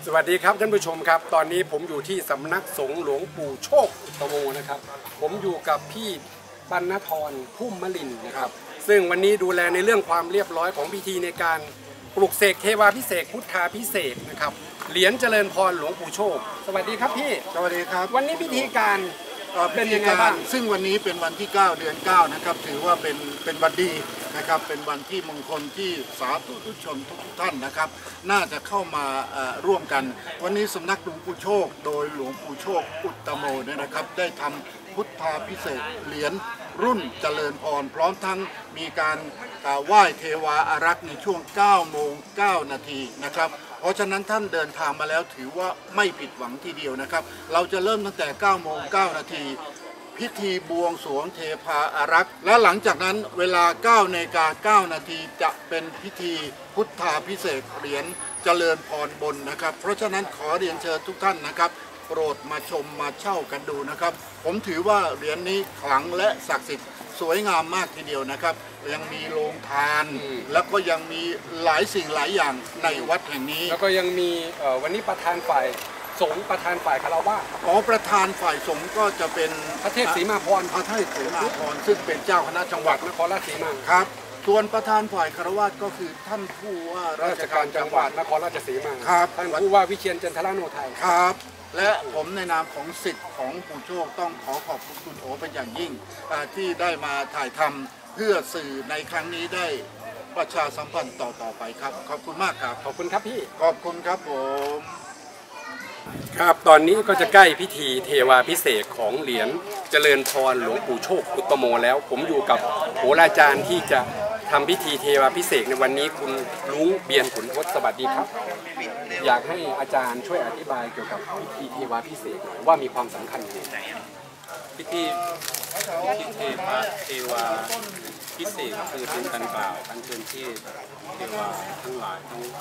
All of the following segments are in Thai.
สวัสดีครับท่านผู้ชมครับตอนนี้ผมอยู่ที่สำนักสงฆ์หลวงปู่โชคอุตโมนะครับผมอยู่กับพี่ปัณณธรพุ่มมลินนะครับซึ่งวันนี้ดูแลในเรื่องความเรียบร้อยของพิธีในการปลุกเสกเทวาพิเศษพุทธาพิเศษนะครับเหรียญเจริญพรหลวงปู่โชคสวัสดีครับพี่สวัสดีครับวันนี้พิธีการเป็นยังไงบ้างซึ่งวันนี้เป็นวันที่9เดือน9นะครับถือว่าเป็นวันดีนะครับเป็นวันที่มงคลที่สาธุชนทุกท่านนะครับน่าจะเข้ามาร่วมกันวันนี้สำนักหลวงปู่โชคโดยหลวงปู่โชคอุตโมเนี่ยนะครับได้ทำพุทธาพิเศษเหรียญรุ่นเจริญพรพร้อมทั้งมีการไหว้เทวาอารักษ์ในช่วง9 โมง 9 นาทีนะครับเพราะฉะนั้นท่านเดินทางมาแล้วถือว่าไม่ผิดหวังทีเดียวนะครับเราจะเริ่มตั้งแต่9 โมง 9 นาทีพิธีบวงสรวงเทพาอารักษ์และหลังจากนั้นเวลา9 นาฬิกา 9 นาทีจะเป็นพิธีพุทธาพิเศษเหรียญเจริญพรบนนะครับเพราะฉะนั้นขอเรียนเชิญทุกท่านนะครับโปรดมาชมมาเช่ากันดูนะครับผมถือว่าเหรียญนี้ขลังและศักดิ์สิทธิ์สวยงามมากทีเดียวนะครับยังมีโรงทานแล้วก็ยังมีหลายสิ่งหลายอย่างในวัดแห่งนี้แล้วก็ยังมีวันนี้ประธานฝ่ายสงฆ์ประธานฝ่ายคารวะประธานฝ่ายสงฆ์ก็จะเป็นพระเทพศรีมาพรซึ่งเป็นเจ้าคณะจังหวัดนครราชสีมาครับส่วนประธานฝ่ายคารวะก็คือท่านผู้ว่าราชการจังหวัดนครราชสีมาครับท่านผู้ว่าวิเชียรจันทรโนไทยครับและผมในนามของศิษย์ของปู่โชคต้องขอบคุณโอเป็นอย่างยิ่งที่ได้มาถ่ายทำเพื่อสื่อในครั้งนี้ได้ประชาสัมพันธ์ต่อไปครับขอบคุณมากครับขอบคุณครับพี่ขอบคุณครับผมครับตอนนี้ก็จะใกล้พิธีเทวาพิเศษของเหรียญเจริญพรหลวงปู่โชคอุตโมแล้วผมอยู่กับโหราจารย์ที่จะทำพิธีเทวาพิเศษในวันนี้คุณลุงเบียนขุนทศสวัสดีครับอยากให้อาจารย์ช่วยอธิบายเกี่ยวกับพิธีเทวาพิเศษว่ามีความสำคัญยังไงพิธีเทวาพิเศษคือเป็นการกล่าวอัญเชิญเทพเทวาทั้งหลายทั้ง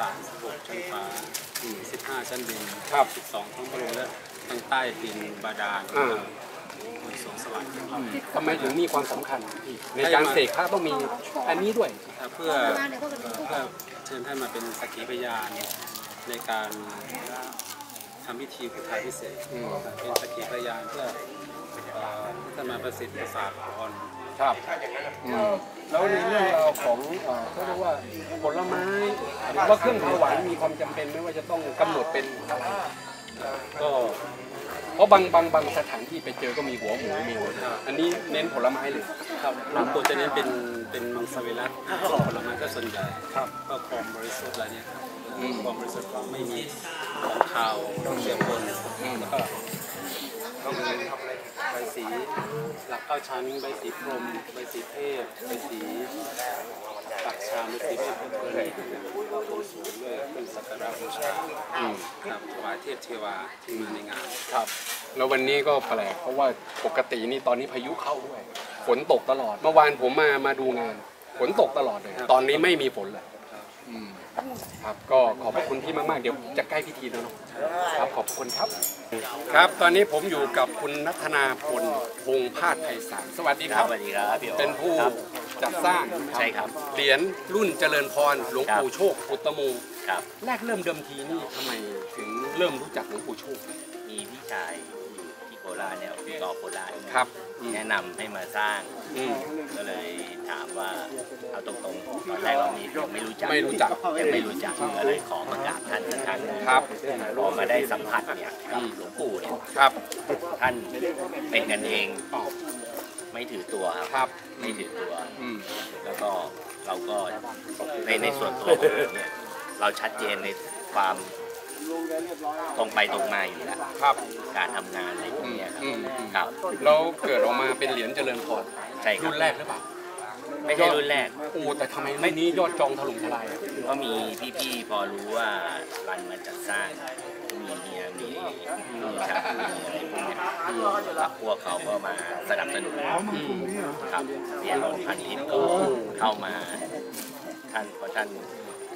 36ชั้นฟ้า15ชั้นดิน12ทั้งพระโลกและทั้งใต้ดินบาดาลบนสวงสวรรค์ทำไมถึงมีความสำคัญในการเสกพระต้องมีอันนี้ด้วยเพื่อเชิญท่านมาเป็นสักขีพยานในการทำพิธีพุทธาพิเศษเป็นสักขีพยานเพื่อท่านมาประสิทธิ์ประสาทพรครับแล้วในเรื่องราวของเขาเรียกว่าผลไม้หรือว่าเครื่องถวายมีความจำเป็นไม่ว่าจะต้องกำหนดเป็นอะไรก็เพราะบางสถานที่ไปเจอก็มีหัวหมูมีอันนี้เน้นผลไม้เลยครับหลวงปู่จะเน้นเป็นมังสวิรัติผลไม้ก็ส่วนใหญ่ก็ความบริสุทธิ์อะไรเนี่ยความบริสุทธิ์ไม่มีของขาวเสียปนแล้วก็ต้องมีใบสีหลัก9 ชั้นใบสีพรหมใบสีเทพใบสีปักชามใบสีเทพเพื่อนโตสูงด้วยเป็นสักการะบูชาครับถวายเทพเทวาที่มาในงานครับแล้ววันนี้ก็แปลกเพราะว่าปกตินี่ตอนนี้พายุเข้าด้วยฝนตกตลอดเมื่อวานผมมาดูงานฝนตกตลอดเลยตอนนี้ไม่มีฝนเลยครับก็ขอบคุณพี่มากๆเดี๋ยวจะใกล้พิธีแล้วเนาะครับขอบคุณครับครับตอนนี้ผมอยู่กับคุณณัฐนาพลวงศ์พาดไพศาลสวัสดีครับสวัสดีครับเป็นผู้จัดสร้างใช่ครับเหรียญรุ่นเจริญพรหลวงปู่โชคอุตโมครับแรกเริ่มเดิมทีนี่ทำไมถึงเริ่มรู้จักหลวงปู่โชคมีพี่ชายที่โคราชเนี่ยพี่กอโคราชครับแนะนำให้มาสร้างก็เลยถามว่าเอาตรงๆตอนแรกเราไม่รู้จักก็เลยขอประกาศท่านสักครั้งครับพอมาได้สัมผัสเนี่ยกับหลวงปู่เนี่ยครับท่านเป็นกันเองไม่ถือตัวครับไม่ถือตัวแล้วก็เราก็ในส่วนตัวเนี่ยเราชัดเจนในความตรงไปตรงมาอยู่แล้วครับการทำงานอะไรพวกนี้ครับเราเกิดออกมาเป็นเหรียญเจริญพรใช่รุ่นแรกหรือเปล่าไม่ใช่รุ่นแรกแต่ทำไมไม่นี้ยอดจองถล่มทลายก็มีพี่ๆพอรู้ว่ารันมาจัดสร้างมีเฮียมีชาติมีอะไรพวกนี้พวกเขาก็มาสนับสนุนครับเรียนรถพันทิพย์ก็เข้ามาท่านเพราะท่าน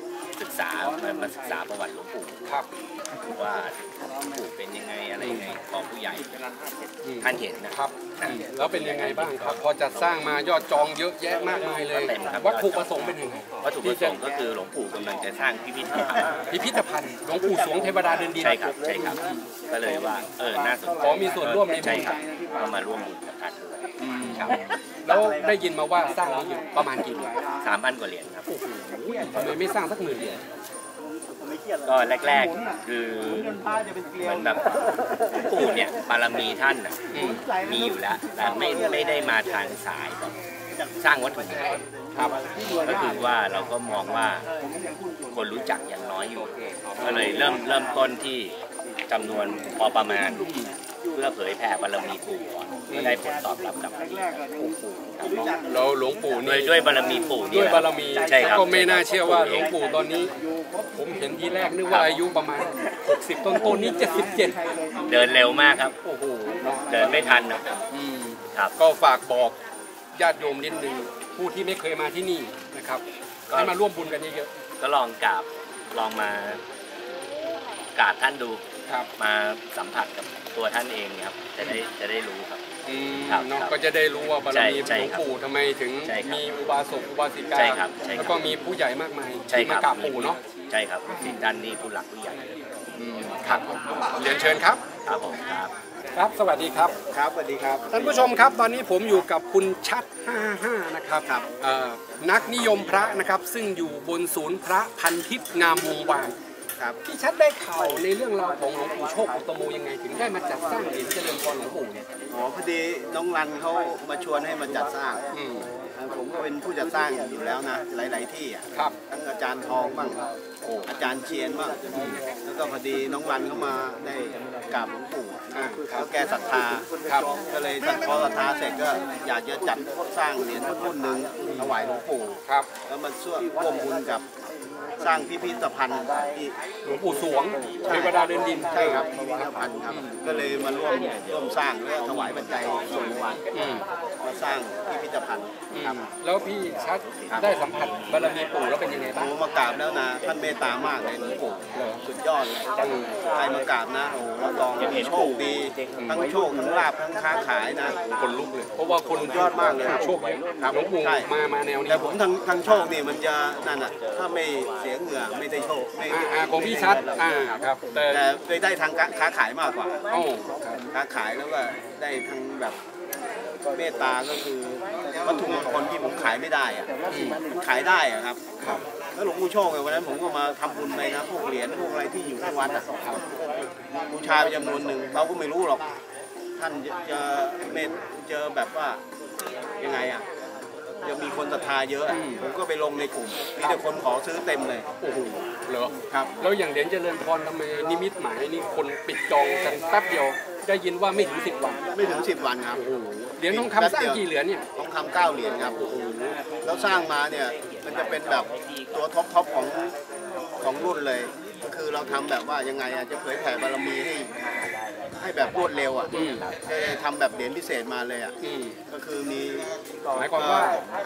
ศึกษามาศึกษาประวัติหลวงปู่ครับว่าหลวงปู่เป็นยังไงอะไรยังไงของผู้ใหญ่ท่านเห็นนะครับแล้วเป็นยังไงบ้างครับพอจัดสร้างมายอดจองเยอะแยะมากมายเลยเต็มครับวัตถุประสงค์เป็นยังไงวัตถุประสงค์ก็คือหลวงปู่กำลังจะสร้างพิพิธภัณฑ์พิพิธภัณฑ์หลวงปู่สวงเทวดาเดินดินใช่ครับใช่ครับก็เลยว่าน่าสนใจขอมีส่วนร่วมในบุญใช่ครับก็มาร่วมบุญกับท่านครับแล้วได้ยินมาว่าสร้างนี้อยู่ประมาณกี่เหรียญ 3,000 กว่าเหรียญครับทำไมไม่สร้างสัก10,000 เหรียญก็แรกๆคือเหมือนแบบหลวงปู่เนี่ยบารมีท่านน่ะมีอยู่แล้วแต่ไม่ได้มาทางสายแบบสร้างวัตถุมงคลครับก็คือว่าเราก็มองว่าคนรู้จักอย่างน้อยอยู่ก็เลยเริ่มต้นที่จำนวนพอประมาณเพื่อเผยแผ่บารมีปู่ก่อนก็ได้ผลตอบรับกลับมาดีครับแล้วหลวงปู่นี่ด้วยบารมีปู่นี่ด้วยแหละบารมีใช่ครับก็ไม่น่าเชื่อว่าหลวงปู่ตอนนี้ ผมเห็นทีแรกนึกว่าอายุประมาณ60ต้นๆนี่77 เดินเร็วมากครับโอ้โหเดินไม่ทันนะอืมครับก็ฝากบอกญาติโยมนิดนึงผู้ที่ไม่เคยมาที่นี่นะครับให้มาร่วมบุญกันเยอะก็ลองมากราบท่านดูๆครับมาสัมผัสกับตัวท่านเองครับจะได้รู้ครับ ครับเนาะครับก็จะได้รู้ว่าบารมีใช่หลวงครับปู่ทำไมถึงใช่ครับมีอุบาสกอุบาสิกาใช่ครับใช่ครับแล้วก็มีผู้ใหญ่มากมายใช่ที่คมารับกราบปู่เนาะใช่ครับสิทธิ์ท่านนี่ผู้หลักผู้ใหญ่ครับเรียนเชิญครับครับผมครับครับ สวัสดีครับครับสวัสดีครับท่านผู้ชมครับตอนนี้ผมอยู่กับคุณชัด 55 นะครับนักนิยมพระนะครับซึ่งอยู่บนศูนย์พระพันทิพย์งามวงวานครับพี่ชัดได้ข่าวในเรื่องราวของหลวงปู่โชคอุตโมยังไงถึงได้มาจัดสร้างเหรียญเจริญพรหลวงปู่เนี่ยอ๋อพอดีน้องรันเขามาชวนให้มาจัดสร้างอืมผมก็เป็นผู้จัดสร้างอยู่แล้วนะ หลาย ๆ ที่อ่ะครับทั้งอาจารย์ทองบ้างอาจารย์เชียนบ้างแล้วก็พอดีน้องรันเขามาได้กราบหลวงปู่แล้วแกศรัทธาครับก็เลยพอศรัทธาเสร็จก็อยากจะจัดสร้างเหรียญสักรุ่นหนึ่งถวายหลวงปู่ครับแล้วมันร่วมบุญกับสร้างพิพิธภัณฑ์ที่หลวงปู่สวงเทวดาเดินดินใช่ครับพิพิธภัณฑ์ครับก็เลยมาร่วมสร้างและถวายปัจจัยส่วนวันอืมมาสร้างพิพิธภัณฑ์ครับแล้วพี่ชัดได้สัมผัสบารมีปู่แล้วเป็นยังไงบ้างโอ้มากราบแล้วนะท่านเมตตามากเลยหลวงปู่สุดยอดเลยใครมากราบนะโอ้รับรองโชคดีทั้งโชคทั้งลาภทั้งค้าขายนะคนลุกเลย เพราะว่าคนยอดมากเลยโชคเยอะครับหลวงปู่ใช่มาแนวนี้แต่ผมทางโชคนี่มันจะนั่นอ่ะถ้าไม่เสียเหงื่อไม่ได้โชคไม่ของพี่ชัดครับแต่แต่ไปได้ทางค้าขายมากกว่าโอ้ค้าขายแล้วก็ได้ทางแบบเมตตาก็คือวัตถุมงคลที่ผมขายไม่ได้อะมันขายได้อะครับแล้วหลวงปู่โชคเนี่ยวันนั้นผมก็มาทำบุญไปนะพวกเหรียญพวกอะไรที่อยู่ที่วัดอะบูชาไปจำนวนหนึ่งเราก็ไม่รู้หรอกท่านจะเจอแบบว่ายังไงอะยังมีคนศรัทธาเยอะอะผมก็ไปลงในกลุ่มมีแต่คนขอซื้อเต็มเลยโอ้โหเหรอครับแล้วอย่างเหรียญเจริญพรทำไมนิมิตหมายนี่คนปิดจองกันแป๊บเดียวได้ยินว่าไม่ถึง10 วันไม่ถึง10 วันครับเหรียญทองคำสร้างกี่เหรียญเนี่ยทองคำ9 เหรียญครับแล้วสร้างมาเนี่ยมันจะเป็นแบบตัวท็อปของรุ่นเลย ก็คือเราทำแบบว่ายังไงอะจะเผยแผ่บารมีให้แบบรวดเร็วอ่ะทำแบบเหรียญพิเศษมาเลยอ่ะก็คือมีหมายความว่า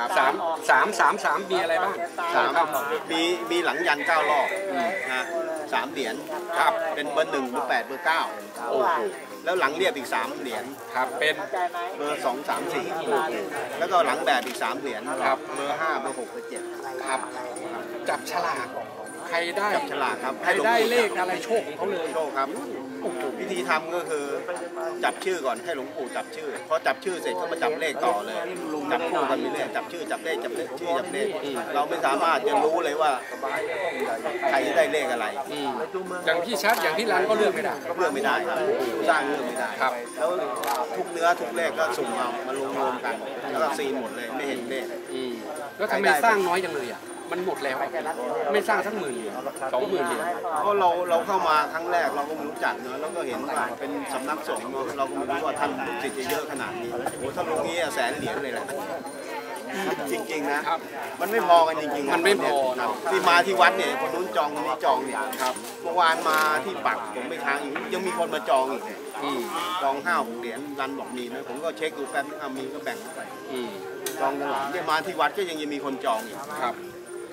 3มีอะไรบ้างสามมีหลังยัน9 รอบนะ3 เหรียญครับเป็นเบอร์ 1 เบอร์ 8 เบอร์ 9 โอ้โหแล้วหลังเรียบอีก3 เหรียญครับเป็นเบอร์ 2 3 4แล้วก็หลังแบบอีก3 เหรียญครับเบอร์ 5 เบอร์ 6 เบอร์ 7 ครับจับฉลากใครได้จับฉลากครับใครได้เลขอะไรโชคของเขาเลยโชคครับวิธีทำก็คือจับชื่อก่อนให้หลวงปู่จับชื่อพอจับชื่อเสร็จก็มาจับเลขต่อเลยจับคู่กันไปเรื่อยจับชื่อจับเลขจับเลขชื่อจับเลขเราไม่สามารถจะรู้เลยว่าใครได้เลขอะไรอย่างพี่ชัดอย่างพี่รันก็เลือกไม่ได้เลือกไม่ได้ครับสร้างเลือกไม่ได้ครับแล้วทุกเนื้อทุกเลขก็สุ่มเอามารวมกันแล้วก็ซีนหมดเลยไม่เห็นเลขแล้วทำไมสร้างน้อยจังเลยอ่ะมันหมดแล้วอะไม่สร้างสัก10,000 เหรียญ20,000 เหรียญเพราะเราเข้ามาครั้งแรกเราก็ไม่รู้จักเนอะแล้วก็เห็นว่าเป็นสำนักสงฆ์เนอะเราก็ไม่รู้ว่าท่านลูกศิษย์จะเยอะขนาดนี้โอ้ถ้าลงนี้แสนเหรียญเลยแหละจริงๆนะครับ มันไม่พอกันจริงๆมันไม่พอครับที่มาที่วัดเนี่ยคนนู้นจองคนนี้จองเนี่ยครับเมื่อวานมาที่ปักผมไปทางอีกยังมีคนมาจองอีกเนี่ยจอง5-6 เหรียญรันบอกมีไหมผมก็เช็คดูแป๊บนึงมีก็แบ่งเข้าไปจองตลอดเนี่ยมาที่วัดก็ยังมีคนจองอยู่ครับ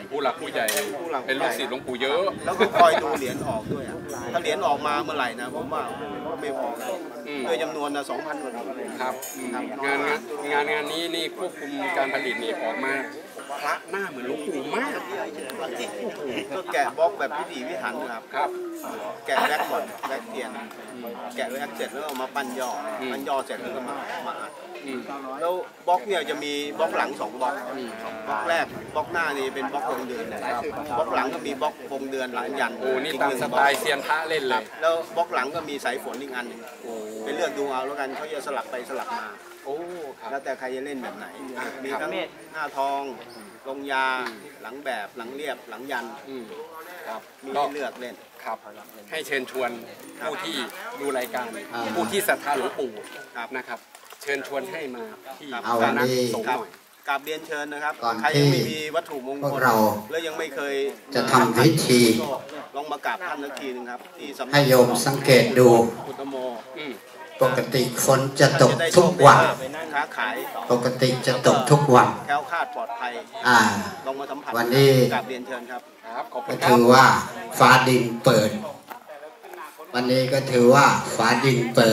ผู้หลักผู้ใหญ่เป็นลูกศิษย์หลวงปู่เยอะแล้วก็คอยดูเหรียญออกด้วยอะถ้าเหรียญออกมาเมื่อไหร่นะผมว่าไม่พอกันด้วยจำนวนนะ2,000 กว่าเหรียญครับงานนี้นี่ควบคุมการผลิตนี่ออกมาพระหน้าเหมือนหลวงปู่มากก็แกะบล็อกแบบพิถีพิถันนะครับครับแกะแว็กก่อนแว็กเทียนแกะแว็กเสร็จแล้วเอามาปั้นย่อปั้นย่อเสร็จแล้วก็มาอัดแล้วบล็อกเนี่ยจะมีบล็อกหลัง2 บล็อกบล็อกแรกบล็อกหน้านี่เป็นบล็อกวงเดือนนะครับบล็อกหลังก็มีบล็อกวงเดือนหลังยันโอ้นี่ตามสไตล์เซียนพระเล่นเลยแล้วบล็อกหลังก็มีสายฝนอีกอันหนึงไปเลือกดูเอาแล้วกันเขาจะสลับไปสลับมาโอ้ครับแล้วแต่ใครจะเล่นแบบไหนมีทั้งหน้าทองลงยาหลังแบบหลังเรียบหลังยันครับมีก็ให้เลือกเล่นครับให้เชิญชวนผู้ที่ดูรายการผู้ที่ศรัทธาหลวงปู่นะครับ เชิญชวนให้มาที่เอาวันนี้สงฆ์ครับหน่อยกราบเรียนเชิญนะครับก่อนใครที่ยังไม่มีวัตถุมงพคว ลกเราแล้วยังไม่เคยจะทำพิธีลองมากราบท่านสักทีนึงครับที่สำนักให้โยมสังเกตดูพุทธโมปกติฝนจะตกทุกวันค้าขายปกติจะตกทุกวันแคล้วคลาดปลอดภัย ลองมาสัมผัสวันนี้กราบเรียนเชิญครับครับขอบคุก็ณครัถืบอว่าฟ้าดินเปิด วันนี้ก็ถือว่าฟ้าดินเปิด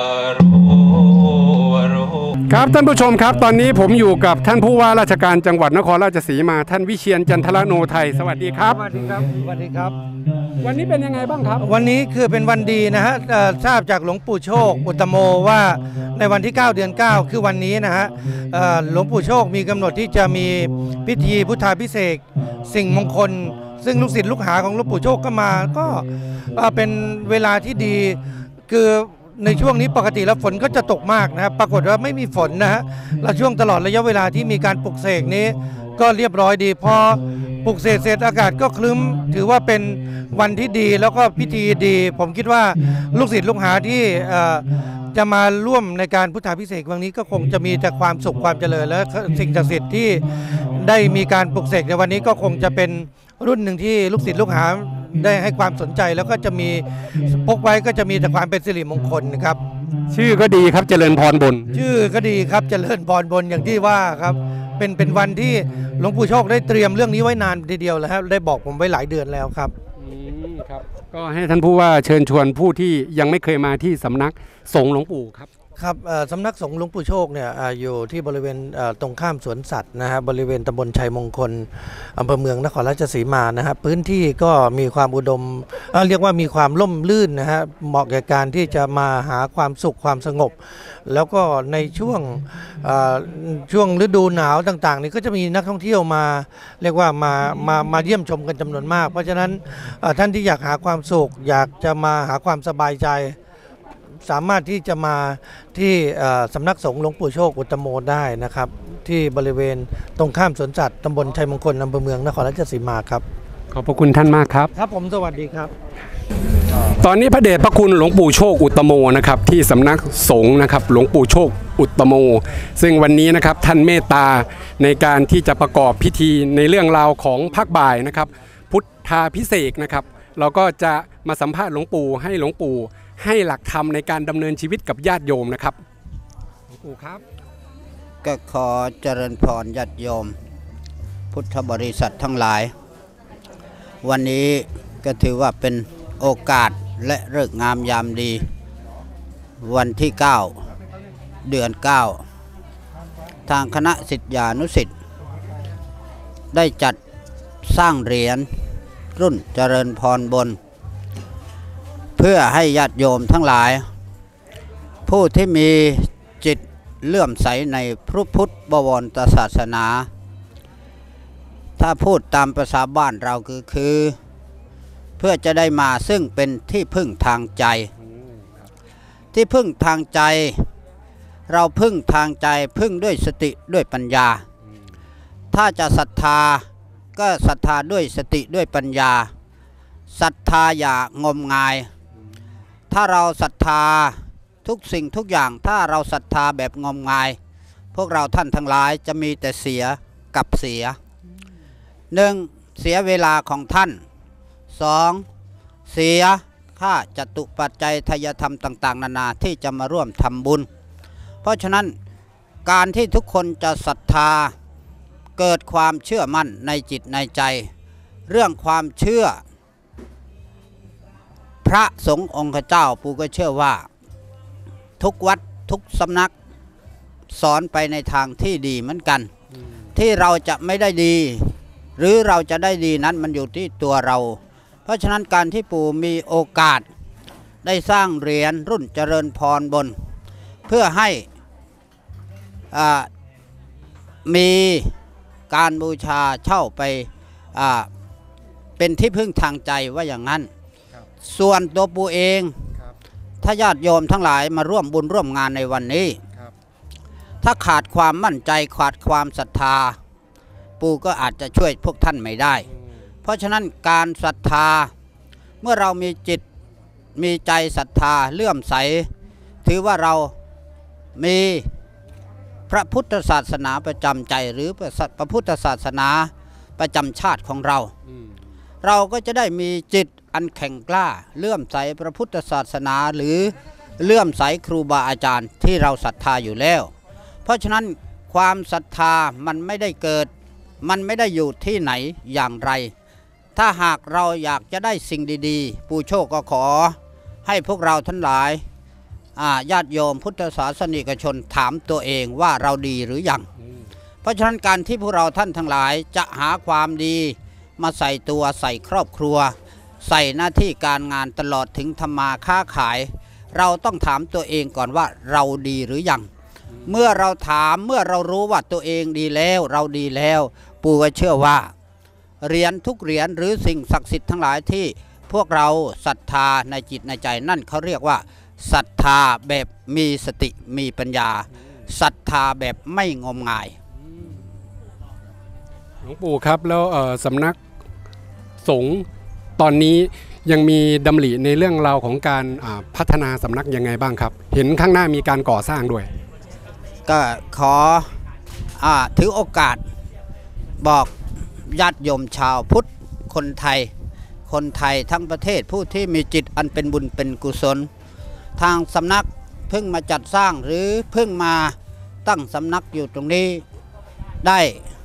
ครับท่านผู้ชมครับตอนนี้ผมอยู่กับท่านผู้ว่าราชการจังหวัดนครราชสีมาท่านวิเชียรจันทรโนไทยสวัสดีครับสวัสดีครับ สวัสดีครับวันนี้เป็นยังไงบ้างครับวันนี้คือเป็นวันดีนะฮะทราบจากหลวงปู่โชคอุตตโมว่าในวันที่ 9 เดือน 9 คือวันนี้นะฮะหลวงปู่โชคมีกำหนดที่จะมีพิธีพุทธาภิเษกสิ่งมงคล ซึ่งลูกศิษย์ลูกหาของหลวงปู่โชคก็มาก็เป็นเวลาที่ดีคือในช่วงนี้ปกติแล้วฝนก็จะตกมากนะครับปรากฏว่าไม่มีฝนนะฮะและช่วงตลอดระยะเวลาที่มีการปลุกเสกนี้ก็เรียบร้อยดีพอปลุกเสกเสร็จอากาศก็ครึ้มถือว่าเป็นวันที่ดีแล้วก็พิธีดี ผมคิดว่าลูกศิษย์ลูกหาที่จะมาร่วมในการพุทธาภิเษกวันนี้ก็คงจะมีแต่ความสุขความเจริญและสิ่งศักดิ์สิทธิ์ที่ได้มีการปลุกเสกในวันนี้ก็คงจะเป็นรุ่นหนึ่งที่ลูกศิษย์ลูกหาได้ให้ความสนใจแล้วก็จะมีพกไว้ก็จะมีแต่ความเป็นสิริมงคลนะครับชื่อก็ดีครับเจริญพรบนชื่อก็ดีครับเจริญพรบนอย่างที่ว่าครับเป็นวันที่หลวงปู่โชคได้เตรียมเรื่องนี้ไว้นานทีเดียวแล้วครับได้บอกผมไว้หลายเดือนแล้วครับครับก็ให้ท่านผู้ว่าเชิญชวนผู้ที่ยังไม่เคยมาที่สำนักสงฆ์หลวงปู่ครับครับสำนักสงฆ์หลวงปู่โชคเนี่ยอยู่ที่บริเวณตรงข้ามสวนสัตว์นะฮะบริเวณตำบลชัยมงคลอำเภอเมืองนครราชสีมานะฮะพื้นที่ก็มีความอุดมเรียกว่ามีความร่มรื่นนะฮะเหมาะแก่การที่จะมาหาความสุขความสงบ แล้วก็ในช่วงฤดูหนาวต่างๆนี่ก็จะมีนักท่องเที่ยวมาเรียกว่ามาเยี่ยมชมกันจำนวนมาก เพราะฉะนั้นท่านที่อยากหาความสุขอยากจะมาหาความสบายใจสามารถที่จะมาที่สำนักสงฆ์หลวงปู่โชคอุตตโมได้นะครับที่บริเวณตรงข้ามสวนสัตว์ตำบลชัยมงคลอำเภอเมืองนครราชสีมาครับขอบพระคุณท่านมากครับครับผมสวัสดีครับตอนนี้พระเดชพระคุณหลวงปู่โชคอุตตโมนะครับที่สำนักสงฆ์นะครับหลวงปู่โชคอุตตโมซึ่งวันนี้นะครับท่านเมตตาในการที่จะประกอบพิธีในเรื่องราวของภาคบ่ายนะครับพุทธาภิเษกนะครับเราก็จะมาสัมภาษณ์หลวงปู่ให้หลวงปู่ให้หลักธรรมในการดำเนินชีวิตกับญาติโยมนะครับหลวงปู่ครับก็ขอเจริญพรญาติโยมพุทธบริษัททั้งหลายวันนี้ก็ถือว่าเป็นโอกาสและฤกษ์งามยามดี วันที่ 9 เดือน 9 ทางคณะศิษยานุศิษย์ได้จัดสร้างเหรียญรุ่นเจริญพรบนเพื่อให้ญาติโยมทั้งหลายผู้ที่มีจิตเลื่อมใสในพระพุทธบวรศาสนาถ้าพูดตามภาษาบ้านเราคือเพื่อจะได้มาซึ่งเป็นที่พึ่งทางใจที่พึ่งทางใจเราพึ่งทางใจพึ่งด้วยสติด้วยปัญญาถ้าจะศรัทธาก็ศรัทธาด้วยสติด้วยปัญญาศรัทธาอย่างมงายถ้าเราศรัทธาทุกสิ่งทุกอย่างถ้าเราศรัทธาแบบงมงายพวกเราท่านทั้งหลายจะมีแต่เสียกับเสีย1เสียเวลาของท่าน2เสียค่าจตุปัจจัยทายธรรมต่างๆนานาที่จะมาร่วมทำบุญเพราะฉะนั้นการที่ทุกคนจะศรัทธาเกิดความเชื่อมั่นในจิตในใจ เรื่องความเชื่อพระสงฆ์องค์เจ้าปู่ก็เชื่อว่าทุกวัดทุกสำนักสอนไปในทางที่ดีเหมือนกันที่เราจะไม่ได้ดีหรือเราจะได้ดีนั้นมันอยู่ที่ตัวเราเพราะฉะนั้นการที่ปู่มีโอกาสได้สร้างเหรียญรุ่นเจริญพรบนเพื่อให้มีการบูชาเช่าไปเป็นที่พึ่งทางใจว่าอย่างนั้นส่วนตัวปู่เองถ้าญาติโยมทั้งหลายมาร่วมบุญร่วมงานในวันนี้ถ้าขาดความมั่นใจขาดความศรัทธาปู่ก็อาจจะช่วยพวกท่านไม่ได้เพราะฉะนั้นการศรัทธาเมื่อเรามีจิตมีใจศรัทธาเลื่อมใสถือว่าเรามีพระพุทธศาสนาประจำใจหรือพระพุทธศาสนาประจำชาติของเราเราก็จะได้มีจิตอันแข็งกล้าเลื่อมใสพระพุทธศาสนาหรือเลื่อมใสครูบาอาจารย์ที่เราศรัทธาอยู่แล้วเพราะฉะนั้นความศรัทธามันไม่ได้เกิดมันไม่ได้อยู่ที่ไหนอย่างไรถ้าหากเราอยากจะได้สิ่งดีๆปู่โชคก็ขอให้พวกเราทั้งหลายญาติโยมพุทธศาสนิกชนถามตัวเองว่าเราดีหรือยังเพราะฉะนั้นการที่พวกเราท่านทั้งหลายจะหาความดีมาใส่ตัวใส่ครอบครัวใส่หน้าที่การงานตลอดถึงทำมาค้าขายเราต้องถามตัวเองก่อนว่าเราดีหรือยังเมื่อเราถามเมื่อเรารู้ว่าตัวเองดีแล้วเราดีแล้วปู่ก็เชื่อว่าเหรียญทุกเหรียญหรือสิ่งศักดิ์สิทธิ์ทั้งหลายที่พวกเราศรัทธาในจิตในใจนั่นเขาเรียกว่าศรัทธาแบบมีสติมีปัญญาศรัทธาแบบไม่งมงายหลวงปู่ครับแล้วสำนักสงฆ์ตอนนี้ยังมีดำริในเรื่องราวของการพัฒนาสำนักยังไงบ้างครับเห็นข้างหน้ามีการก่อสร้างด้วยก็ขอถือโอกาสบอกญาติโยมชาวพุทธคนไทยทั้งประเทศผู้ที่มีจิตอันเป็นบุญเป็นกุศลทางสำนักเพิ่งมาจัดสร้างหรือเพิ่งมาตั้งสำนักอยู่ตรงนี้ได้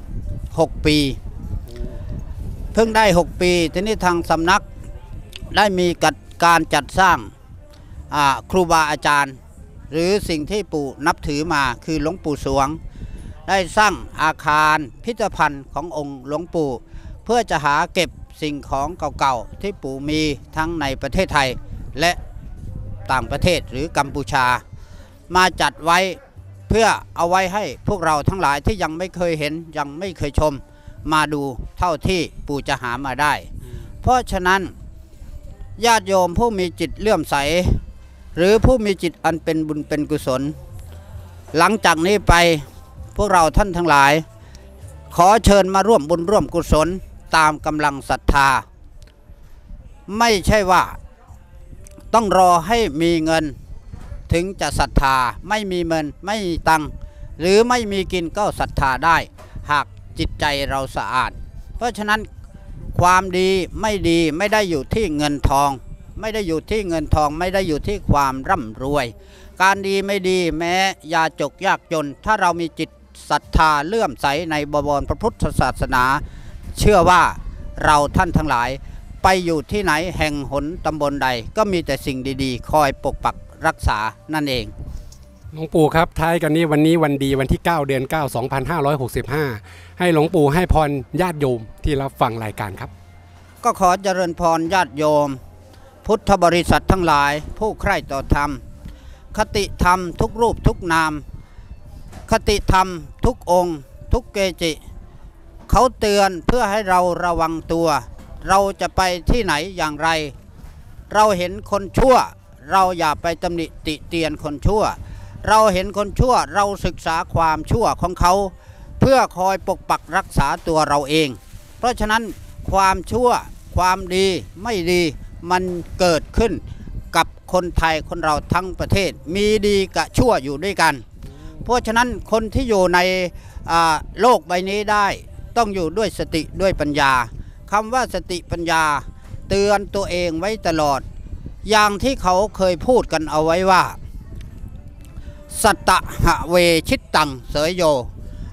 6 ปีเพิ่งได้6 ปีทีนี้ทางสำนักได้มีการจัดสร้างครูบาอาจารย์หรือสิ่งที่ปู่นับถือมาคือหลวงปู่สวงได้สร้างอาคารพิพิธภัณฑ์ขององค์หลวงปู่เพื่อจะหาเก็บสิ่งของเก่าๆที่ปู่มีทั้งในประเทศไทยและต่างประเทศหรือกัมพูชามาจัดไว้เพื่อเอาไว้ให้พวกเราทั้งหลายที่ยังไม่เคยเห็นยังไม่เคยชมมาดูเท่าที่ปู่จะหามาได้เพราะฉะนั้นญาติโยมผู้มีจิตเลื่อมใสหรือผู้มีจิตอันเป็นบุญเป็นกุศลหลังจากนี้ไปพวกเราท่านทั้งหลายขอเชิญมาร่วมบุญร่วมกุศลตามกำลังศรัทธาไม่ใช่ว่าต้องรอให้มีเงินถึงจะศรัทธาไม่มีเงินไม่มีตังค์หรือไม่มีกินก็ศรัทธาได้หากจิตใจเราสะอาดเพราะฉะนั้นความดีไม่ดีไม่ได้อยู่ที่เงินทองไม่ได้อยู่ที่เงินทองไม่ได้อยู่ที่ความร่ำรวยการดีไม่ดีแม้ยาจกยากจนถ้าเรามีจิตศรัทธาเลื่อมใสในบวรพระพุทธศาสนาเชื่อว่าเราท่านทั้งหลายไปอยู่ที่ไหนแห่งหนตำบลใดก็มีแต่สิ่งดีๆคอยปกปักรักษานั่นเองหลวงปู่ครับท้ายกันนี้วันนี้วันดีวันที่9 เดือน 9 2565ให้หลวงปู่ให้พรญาติโยมที่รับฟังรายการครับก็ขอเจริญพรญาติโยมพุทธบริษัททั้งหลายผู้ใคร่ต่อธรรมคติธรรมทุกรูปทุกนามคติธรรมทุกองค์ทุกเกจิเขาเตือนเพื่อให้เราระวังตัวเราจะไปที่ไหนอย่างไรเราเห็นคนชั่วเราอย่าไปตำหนิติเตียนคนชั่วเราเห็นคนชั่วเราศึกษาความชั่วของเขาเพื่อคอยปกปักรักษาตัวเราเองเพราะฉะนั้นความชั่วความดีไม่ดีมันเกิดขึ้นกับคนไทยคนเราทั้งประเทศมีดีกับชั่วอยู่ด้วยกันเพราะฉะนั้นคนที่อยู่ในโลกใบนี้ได้ต้องอยู่ด้วยสติด้วยปัญญาคำว่าสติปัญญาเตือนตัวเองไว้ตลอดอย่างที่เขาเคยพูดกันเอาไว้ว่าสัตตะหะเวชิตตังเสยโย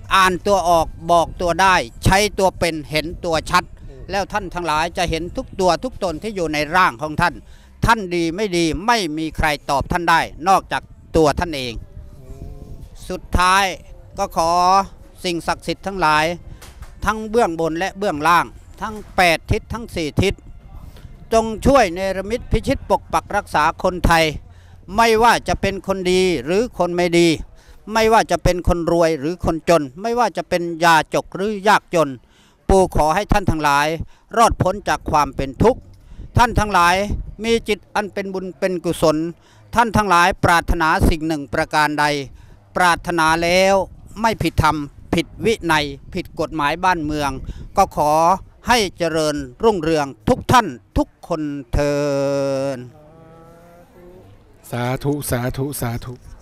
อ่านตัวออกบอกตัวได้ใช้ตัวเป็นเห็นตัวชัด แล้วท่านทั้งหลายจะเห็นทุกตัวทุกตนที่อยู่ในร่างของท่านท่านดีไม่ดีไม่มีใครตอบท่านได้นอกจากตัวท่านเองสุดท้ายก็ขอสิ่งศักดิ์สิทธิ์ทั้งหลายทั้งเบื้องบนและเบื้องล่างทั้ง8ทิศทั้ง4ทิศจงช่วยเนรมิตพิชิตปกปักรักษาคนไทยไม่ว่าจะเป็นคนดีหรือคนไม่ดีไม่ว่าจะเป็นคนรวยหรือคนจนไม่ว่าจะเป็นยาจกหรือยากจนปู่ขอให้ท่านทั้งหลายรอดพ้นจากความเป็นทุกข์ท่านทั้งหลายมีจิตอันเป็นบุญเป็นกุศลท่านทั้งหลายปรารถนาสิ่งหนึ่งประการใดปรารถนาแล้วไม่ผิดธรรมผิดวินัยผิดกฎหมายบ้านเมืองก็ขอให้เจริญรุ่งเรืองทุกท่านทุกคนเทอญสาธุสาธุสาธุ